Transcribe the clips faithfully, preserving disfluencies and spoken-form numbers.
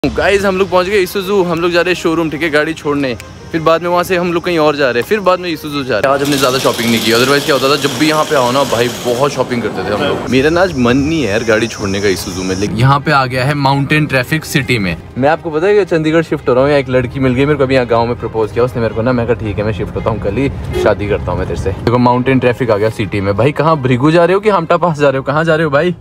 Guys हम लोग पहुंच गए ईसुज़ू। हम लोग जा रहे हैं शोरूम, ठीक है, गाड़ी छोड़ने। फिर बाद में वहाँ से हम लोग कहीं और जा रहे हैं, फिर बाद में ईसुज़ू जा रहे हैं। आज हमने ज़्यादा शॉपिंग नहीं की, अदरवाइज़ क्या होता था जब भी यहाँ पे आओ ना भाई बहुत शॉपिंग करते थे हम लोग। मेरा ना आज मन नहीं है यार गाड़ी छोड़ने का ईसुज़ू में, लेकिन यहाँ पे आ गया है माउंटेन ट्रैफिक सिटी में। मैं आपको पता है कि चंडीगढ़ शिफ्ट हो रहा हूँ। यहाँ एक लड़की मिल गई मेरे को, अभी यहाँ गाँव में प्रपोज किया उसने मेरे को ना। मैं कहा ठीक है मैं शिफ्ट होता हूँ, कल ही शादी करता हूँ मैं तेरे से। देखो माउंटेन ट्रैफिक आ गया सिटी में। भाई कहाँ भृगु जा रहे हो कि हमटा पास जा रहे हो, कहाँ जा रहे हो भाई?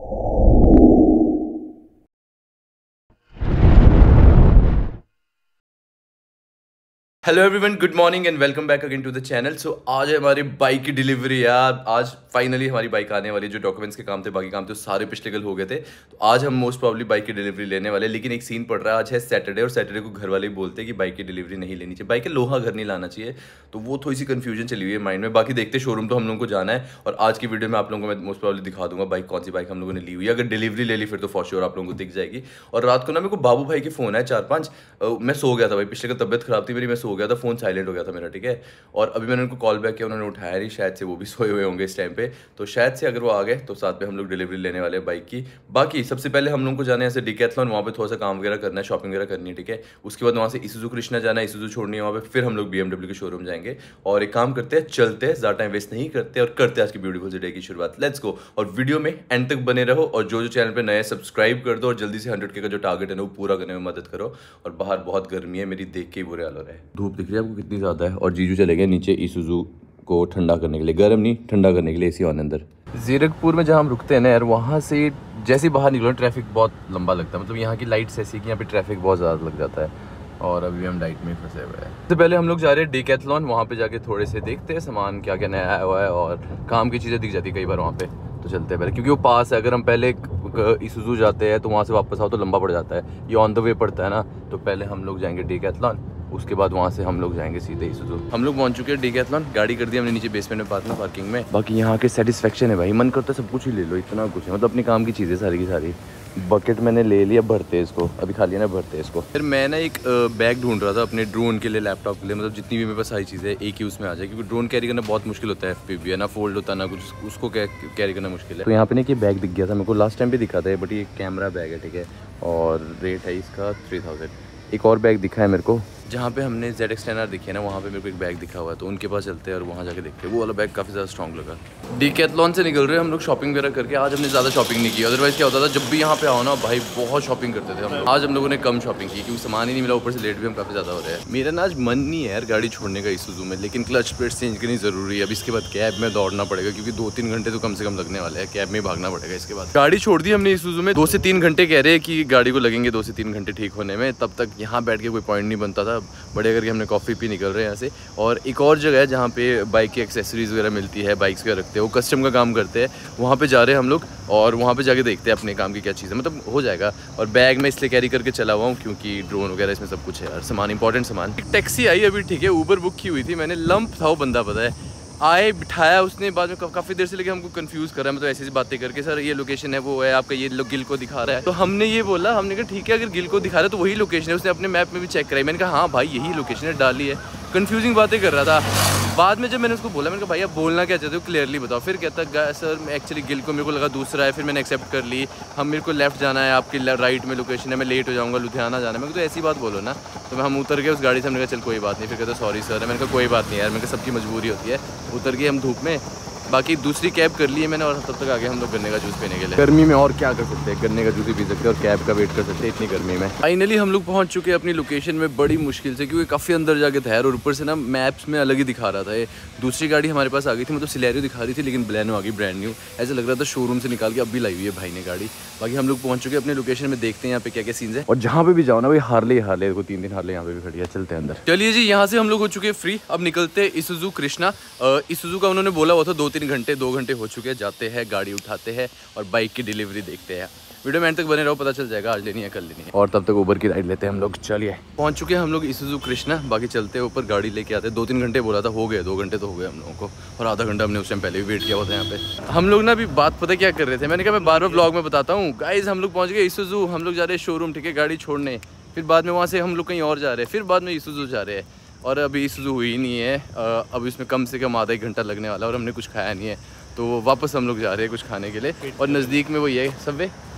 Hello everyone, good morning and welcome back again to the channel. So आज है हमारी बाइक की डिलीवरी यार। आज फाइनली हमारी बाइक आने वाली है। जो डॉक्यूमेंट्स के काम थे, बाकी काम थे, सारे पिछले कल हो गए थे। तो आज हम मोस्ट प्रॉब्ली बाइक की डिलीवरी लेने वाले हैं। लेकिन एक सीन पड़ रहा है, आज है सैटरडे और सैटरडे को घर वाले बोलते हैं कि बाइक की डिलीवरी नहीं लेनी चाहिए, बाइक के लोहा घर नहीं लाना चाहिए। तो वो थोड़ी सी कन्फ्यूजन चली हुई है माइंड में। बाकी देखते शोरूम तो हम लोगों को जाना है और आज की वीडियो में आप लोगों को मैं मोस्ट प्रॉब्ली दिखा दूंगा बाइक कौन सी बाइक हम लोगों ने ली हुई है। अगर डिलीवरी ले ली फिर तो फॉर श्योर आप लोगों को दिख जाएगी। और रात को ना मेरे को बाबू भाई के फोन है चार पाँच। मैं सो गया था भाई, पिछले का तबियत खराब थी मेरी, मैं सो गया था, फोन साइलेंट हो गया था मेरा, ठीक है। और अभी मैंने उनको कॉल बैक किया, उन्होंने उठाया नहीं, शायद से वो भी सोए हुए होंगे इस टाइम पे। तो शायद से अगर वो आ गए तो साथ में हम लोग डिलीवरी लेने वाले हैं बाइक की। बाकी सबसे पहले हम लोग को जाना है ऐसे डिकैथलॉन, वहाँ पे थोड़ा सा काम वगैरह करना है, शॉपिंग वगैरह करनी है, ठीक है। उसके बाद वहाँ से ईसुज़ू कृष्णा जाना है, ईसुज़ू छोड़नी है वहाँ पे। फिर हम लोग बीएमडब्ल्यू के शोरूम जाएंगे और एक काम करते हैं, चलते हैं, ज़्यादा टाइम वेस्ट नहीं करते और करते हैं आज की ब्यूटीफुल डे की शुरुआत। Let's go. और वीडियो में एंड तक बने रहो और जो जो चैनल पे नए सब्सक्राइब कर दो और जल्दी से हंड्रेड के का जो टारगेट है वो पूरा करने में मदद करो। और बाहर बहुत गर्मी है, मेरी देख के ही बुरे हाल हो रहे हैं। धूप दिख रही है आपको कितनी ज़्यादा है। और जीजू चले गए नीचे ईसुज़ू को ठंडा करने के लिए, गर्म नहीं ठंडा करने के लिए, एसी ऑन अंदर। जीरकपुर में जहाँ हम रुकते हैं ना यार, वहाँ से जैसे बाहर निकलो ट्रैफिक बहुत लंबा लगता है। मतलब यहाँ की लाइट्स ऐसी कि यहाँ पे ट्रैफिक बहुत ज़्यादा लग जाता है और अभी हम लाइट में फंसे हुए हैं। सबसे पहले हम लोग जा रहे हैं डिकैथलॉन, वहाँ पे जाके थोड़े से देखते हैं सामान क्या क्या नया आया हुआ है और काम की चीज़ें दिख जाती है कई बार वहाँ पे। तो चलते हैं पहले, क्योंकि वो पास है। अगर हम पहले ईसुज़ू जाते हैं तो वहाँ से वापस आओ तो लंबा पड़ जाता है, ये ऑन द वे पड़ता है ना। तो पहले हम लोग जाएंगे डिकैथलॉन, उसके बाद वहाँ से हम लोग जाएंगे सीधे ईसुज़ू। हम लोग पहुँच चुके हैं डिकैथलॉन, गाड़ी कर दी हमने नीचे बेसमेंट में पार्क में, पार्किंग में। बाकी यहाँ के सेटिस्फेक्शन है भाई, मन करता है सब कुछ ही ले लो, इतना कुछ है। मतलब अपने काम की चीज़ें सारी की सारी। बकेट मैंने ले लिया, भरते इसको, अभी खा लिया ना, भरते इसको। फिर मैं ना एक बैग ढूंढ रहा था अपने ड्रोन के लिए, लैपटॉप के लिए, मतलब जितनी भी मेरे पास सारी चीज़ें एक ही उसमें आ जाए, क्योंकि ड्रोन कैरी करना बहुत मुश्किल होता है। एफ पी वी है ना, फोल्ड होता है ना कुछ, उसको कैरी करना मुश्किल है। तो यहाँ पे ना कि बैग दिख गया था मेरे को, लास्ट टाइम भी दिखा था, बट ये कैमरा बैग है, ठीक है। और रेट है इसका थ्री थाउजेंड। एक और बैग दिखा है मेरे को, जहाँ पे हमने जेड एक्स टेन आर दिखी है ना, वहाँ पे मेरे को एक बैग दिखा हुआ है। तो उनके पास चलते हैं और वहाँ जाके देखते हैं। वो वाला बैग काफ़ी ज़्यादा स्ट्रॉन्ग लगा। डिकैथलॉन से निकल रहे हैं हम लोग शॉपिंग वगैरह करके। आज हमने ज़्यादा शॉपिंग नहीं की, अदरवाइज़ क्या होता था जब भी यहाँ पे आओ ना भाई बहुत शॉपिंग करते थे हम लोग। आज हम लोगों ने कम शॉपिंग की क्योंकि सामान ही नहीं मिला, ऊपर से लेट भी हम काफ़ी ज़्यादा हो रहे हैं। मेरा ना आज मन नहीं है यार गाड़ी छोड़ने का ईसुज़ू में, लेकिन क्लच प्लेट चेंज करनी ज़रूरी है। अब इसके बाद कैब में दौड़ना पड़ेगा क्योंकि दो तीन घंटे तो कम से कम लगने वाले हैं, कैब में भागना पड़ेगा। इसके बाद गाड़ी छोड़ दी हमने ईसुज़ू में, दो से तीन घंटे कह रहे हैं कि गाड़ी को लगेंगे, दो से तीन घंटे ठीक होने में। तब तक यहाँ बैठ के कोई पॉइंट नहीं बनता था, बड़े करके हमने कॉफ़ी पी निकल रहे हैं यहाँ से। और एक और जगह है जहाँ पे बाइक की एक्सेसरीज वगैरह मिलती है, बाइक्स वगैरह रखते हैं, वो कस्टम का काम करते हैं, वहाँ पे जा रहे हैं हम लोग। और वहाँ पे जाके देखते हैं अपने काम की क्या चीज़ है, मतलब हो जाएगा। और बैग में इसलिए कैरी करके चला हुआ हूँ क्योंकि ड्रोन वगैरह इसमें सब कुछ है यार, सामान इंपॉर्टेंट सामान। एक टैक्सी आई अभी, ठीक है, ऊबर बुक की हुई थी मैंने, लंप था वो बंदा, पता है, आए बिठाया उसने, बाद में काफ़ी देर से लेके हमको कंफ्यूज कर रहा है, मतलब ऐसी ऐसी बातें करके, सर ये लोकेशन है, वो है आपका, ये गिल को दिखा रहा है। तो हमने ये बोला, हमने कहा ठीक है अगर गिल को दिखा रहा है तो वही लोकेशन है। उसने अपने मैप में भी चेक कराई, मैंने कहा हाँ भाई यही लोकेशन है, डाली है। कंफ्यूजिंग बातें कर रहा था। बाद में जब मैंने उसको बोला, मैंने कहा भाई आप बोलना क्या चाहते हो, क्लियरली बताओ। फिर कहता सर एक्चुअली गिल को मेरे को लगा दूसरा है, फिर मैंने एक्सेप्ट कर ली। हम मेरे को लेफ्ट जाना है, आपकी राइट में लोकेशन है, मैं लेट हो जाऊँगा, लुधियाना जाना है। मैं तो ऐसी बात बोलो ना। तो हम उतर गए उस गाड़ी से, हमने कहा चल कोई बात नहीं। फिर कहता सॉरी सर, मैंने कहा कोई बात नहीं यार, मैंने कहा सबकी मजबूरी होती है। उतर गए हम धूप में। बाकी दूसरी कैब कर ली है मैंने और तब तक आगे हम लोग गन्ने का जूस पीने के लिए। गर्मी में और क्या कर सकते हैं, गन्ने का जूस ही पी सकते हैं और कैब का वेट कर सकते हैं इतनी गर्मी में। फाइनली हम लोग पहुंच चुके हैं अपनी लोकेशन में, बड़ी मुश्किल से, क्योंकि काफ़ी अंदर जाके था और ऊपर से ना मैप्स में अलग ही दिखा रहा था। ये दूसरी गाड़ी हमारे पास आ गई थी, मतलब सिलेरियो दिखा रही थी, लेकिन बलेनो आ गई ब्रांड न्यू। ऐसा लग रहा था शोरूम से निकाल के अभी लाई हुई है भाई ने गाड़ी। बाकी हम लोग पहुंच चुके हैं अपने लोकेशन में, देखते हैं यहाँ पे क्या क्या सीन्स है। और जहाँ पे भी जाओ ना भाई हार्ले हार्ले को, तीन दिन हार्ले यहाँ पे भी खड़ी है। चलते हैं अंदर। चलिए जी, यहाँ से हम लोग हो चुके हैं फ्री। अब निकलते हैं ईसुज़ू कृष्णा। ईसुज़ू का उन्होंने बोला हुआ था दो तीन घंटे, दो घंटे हो चुके हैं। जाते हैं, गाड़ी उठाते हैं और बाइक की डिलीवरी देखते हैं। वीडियो में एंड तक बने रहो, पता चल जाएगा आज लेनी है कल लेनी है। और तब तक ऊबर की राइड लेते हैं हम लोग। चलिए पहुंच चुके हैं हम लोग ईसुज़ू कृष्णा। बाकी चलते हैं ऊपर, गाड़ी लेके आते हैं। दो तीन घंटे बोला था, हो गए दो घंटे तो हो गए हम लोगों को, और आधा घंटा हमने उस टाइम पहले भी वेट किया हुआ था यहाँ पे। हम लोग ना अभी बात पता क्या कर रहे थे, मैंने कहा मैं बार बार ब्लॉग में बताता हूँ। गाइस हम लोग पहुँच गए ईसुज़ू, हम लोग जा रहे हैं शोरूम, ठीक है, गाड़ी छोड़ने। फिर बाद में वहाँ से हम लोग कहीं और जा रहे हैं, फिर बाद में ईसुज़ू जा रहे हैं। और अभी ईसुज़ू हुई ही नहीं है, अभी इसमें कम से कम आधा एक घंटा लगने वाला है और हमने कुछ खाया नहीं है। तो वापस हम लोग जा रहे हैं कुछ खाने के लिए। और नज़दीक में वही है सबवे,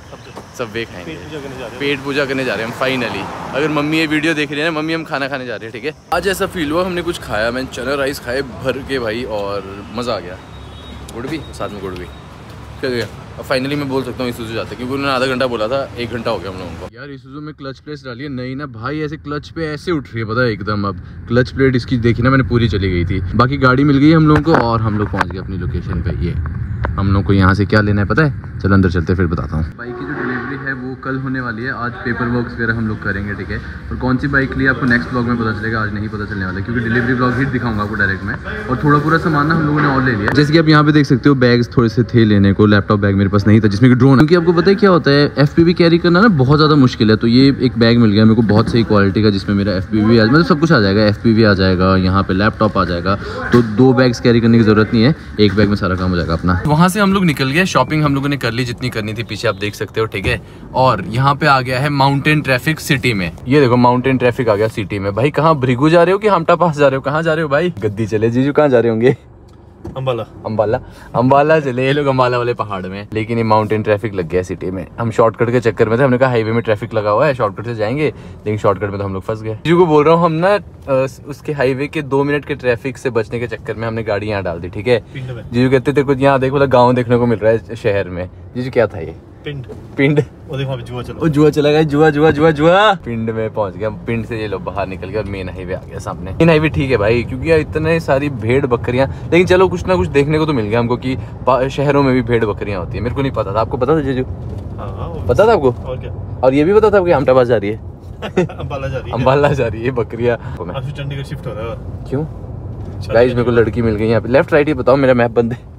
सबवे खाएंगे, पेट पूजा करने जा रहे हैं हम फाइनली। अगर मम्मी ये वीडियो देख रही है ना, मम्मी हम खाना खाने जा रहे हैं, ठीक है। आज ऐसा फील हुआ हमने कुछ खाया, मैंने चना राइस खाए भर के भाई, और मज़ा आ गया। गुड़ भी साथ में, गुड़ भी क्या गया। अब फाइनली मैं बोल सकता हूँ ईसुज़ू जाते, क्योंकि उन्होंने आधा घंटा बोला था, एक घंटा हो गया हम लोगों को। यार ईसुज़ू में क्लच प्लेट डाली है नहीं ना भाई, ऐसे क्लच पे ऐसे उठ रही है पता है एकदम। अब क्लच प्लेट इसकी देखी ना मैंने, पूरी चली गई थी। बाकी गाड़ी मिल गई हम लोगों को और हम लोग पहुँच गए अपनी लोकेशन पे। ये हम लोग को यहाँ से क्या लेना है पता है, चलो अंदर चलते फिर बताता हूँ। बाइक की जो डिलीवरी है वो कल होने वाली है, आज पेपर वर्क वगैरह हम लोग करेंगे, ठीक है। और कौन सी बाइक ली आपको नेक्स्ट ब्लॉग में पता चलेगा, आज नहीं पता चलने वाला, क्योंकि डिलीवरी ब्लॉग ही दिखाऊंगा आपको डायरेक्ट में। और थोड़ा पूरा सामान ना हम लोगों ने और ले लिया, जैसे कि आप यहाँ पे देख सकते हो। बैग्स थोड़े से थे लेने को, लैपटॉप बैग मेरे पास नहीं था जिसमें कि ड्रोन, क्योंकि आपको पता है क्या होता है, एफ पी वी कैरी करना ना बहुत ज़्यादा मुश्किल है। तो ये एक बैग मिल गया मेरे को बहुत सही क्वालिटी का, जिसमें मेरा एफ पी वी मतलब सब कुछ आ जाएगा। एफ पी वी आ जाएगा, यहाँ पे लैपटॉप आ जाएगा, तो दो बैग्स कैरी करने की जरूरत नहीं है, एक बैग में सारा काम हो जाएगा अपना। वहाँ से हम लोग निकल गए, शॉपिंग हम लोगों ने कर ली जितनी करनी थी, पीछे आप देख सकते हो, ठीक है। और यहाँ पे आ गया है माउंटेन ट्रैफिक सिटी में। ये देखो माउंटेन ट्रैफिक आ गया सिटी में। भाई कहाँ, भृगु जा रहे हो कि हमटा पास जा रहे हो, कहाँ जा रहे हो भाई? गद्दी चले जीजू, कहाँ जा रहे होंगे? अंबाला अंबाला अंबाला चले ये लोग, अंबाला वाले पहाड़ में। लेकिन ये माउंटेन ट्रैफिक लग गया सिटी में। हम शॉर्टकट के चक्कर में थे, हमने कहा हाईवे में ट्रैफिक लगा हुआ है, शॉर्टकट से जाएंगे, लेकिन शॉर्टकट में तो हम लोग फंस गए। जीजू को बोल रहा हूँ, हम ना उसके हाईवे के दो मिनट के ट्रैफिक से बचने के चक्कर में हमने गाड़ी यहाँ डाल दी, ठीक है। जीजू कहते थे कुछ यहाँ देखो गाँव देखने को मिल रहा है शहर में। जीजू क्या था ये? पिंड। पिंड जुआ चला, जुआ चला गया, जुआ जुआ जुआ जुआ पिंड में पहुंच गया। पिंड से ये लोग बाहर निकल गए और मेन हाईवे आ गया सामने। मेन हाईवे ठीक है भाई, क्योंकि यार इतने सारी भेड़ बकरियां, लेकिन चलो कुछ ना कुछ देखने को तो मिल गया हमको कि शहरों में भी भेड़ बकरियां होती है। मेरे को नहीं पता था, आपको पता था जीजू? पता था आपको? और क्या? और ये भी पता था आपको हमटा पास जा रही है? अंबाला जा रही है, अंबाला जा रही है बकरियां। चंडीगढ़ शिफ्ट हो रहा है। क्यों गाइस? मेरे को लड़की मिल गई यहाँ पे। लेफ्ट राइट ये बताओ, मेरा मैप बंद है।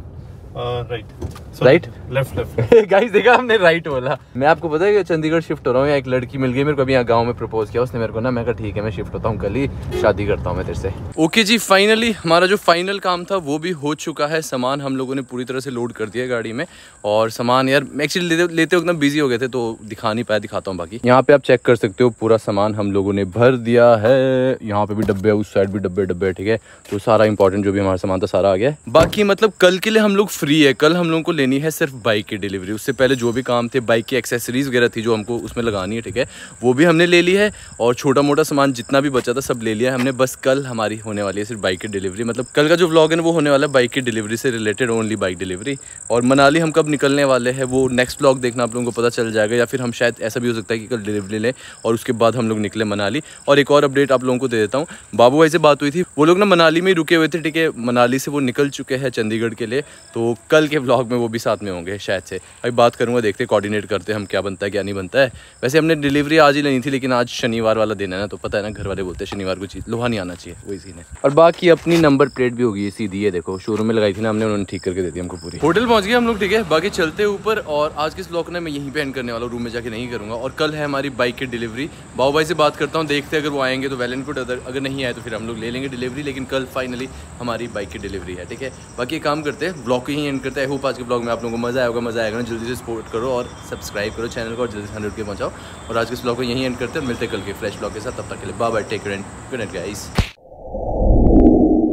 Right right left left guys देखा हमने राइट बोला। मैं आपको पता है कि चंडीगढ़ शिफ्ट हो रहा हूँ, यहाँ एक लड़की मिल गई मेरे को अभी यहाँ गांव में प्रपोज किया उसने मेरे को ना। मैं कहा ठीक है मैं शिफ्ट होता हूँ, कल ही शादी करता हूँ मैं तेरे से। ओके जी, फाइनली हमारा जो फाइनल काम था वो भी हो चुका है। सामान हम लोगों ने पूरी तरह से लोड कर दिया गाड़ी में। और सामान यार एक्चुअली लेते लेते वक्त ना बिजी हो गए थे तो दिखा नहीं पाया, दिखाता हूँ बाकी। यहाँ पे आप चेक कर सकते हो, पूरा सामान हम लोगों ने भर दिया है। यहाँ पे भी डब्बे, उस साइड भी डब्बे डब्बे, ठीक है। तो सारा इंपॉर्टेंट जो भी हमारा सामान था सारा आ गया। बाकी मतलब कल के लिए हम लोग फ्री है। कल हम लोगों को लेनी है सिर्फ बाइक की डिलीवरी। उससे पहले जो भी काम थे, बाइक की एक्सेसरीज वगैरह थी जो हमको उसमें लगानी है, ठीक है, वो भी हमने ले ली है। और छोटा मोटा सामान जितना भी बचा था सब ले लिया है हमने। बस कल हमारी होने वाली है सिर्फ बाइक की डिलीवरी। मतलब कल का जो व्लॉग है ना वो होने वाला है बाइक की डिलीवरी से रिलेटेड, ओनली बाइक डिलीवरी। और मनाली हम कब निकलने वाले हैं वो नेक्स्ट व्लॉग देखना, आप लोगों को पता चल जाएगा। या फिर हम शायद ऐसा भी हो सकता है कि कल डिलीवरी लें और उसके बाद हम लोग निकले मनाली। और एक और अपडेट आप लोगों को दे देता हूँ, बाबू भाई से बात हुई थी, वो लोग ना मनाली में ही रुके हुए थे, ठीक है। मनाली से वो निकल चुके हैं चंडीगढ़ के लिए, तो कल के व्लॉग में वो भी साथ में होंगे शायद से। अभी बात करूंगा, देखते कोऑर्डिनेट करते हैं हम क्या बनता है क्या नहीं बनता है। वैसे हमने डिलीवरी आज ही लेनी थी, लेकिन आज शनिवार वाला दिन है ना, तो पता है ना घर वाले बोलते हैं शनिवार को चीज़ लोहा नहीं आना चाहिए, वही सीन है। और बाकी अपनी नंबर प्लेट भी होगी सीधी, है देखो शोरूम में लगाई थी ना हमने, उन्होंने ठीक करके दे दी हमको पूरी। होटल पहुंच गए हम लोग, ठीक है। बाकी चलते ऊपर। और आज के व्लॉग ना मैं यहीं पे एंड करने वाला हूँ, रूम में जाके नहीं करूँगा। और कल है हमारी बाइक की डिलीवरी। बाबू भाई से बात करता हूँ, देखते हैं अगर वो आएंगे तो वेल एंड गुड, अगर नहीं आए तो फिर हम लोग ले लेंगे डिलीवरी। लेकिन कल फाइनली हमारी बाइक की डिलीवरी है, ठीक है। बाकी काम करते हैं, व्लॉग को यहीं एंड करते हैं। आई होप आज के व्लॉग में आप लोगों को मजा आएगा। मजा आएगा ना, जल्दी से सपोर्ट करो और सब्सक्राइब करो चैनल को और जल्दी से हंड्रेड के पहुंचाओ। और आज के इस व्लॉग को यहीं एंड करते हैं, मिलते हैं कल के फ्रेश व्लॉग के साथ। तब तक के लिए bye bye, take care and good night guys.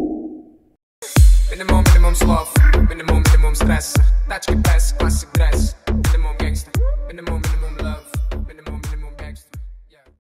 Minimum, minimum sloth, minimum, minimum stress. Tachki press, classic dress.